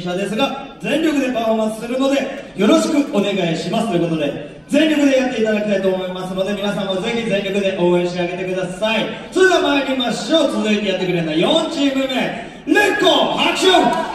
者ですが全力でパフォーマンスするのでよろしくお願いしますということで、全力でやっていただきたいと思いますので、皆さんもぜひ全力で応援してあげてください。それでは参りましょう。続いてやってくれるのは4チーム目、レッコ拍手。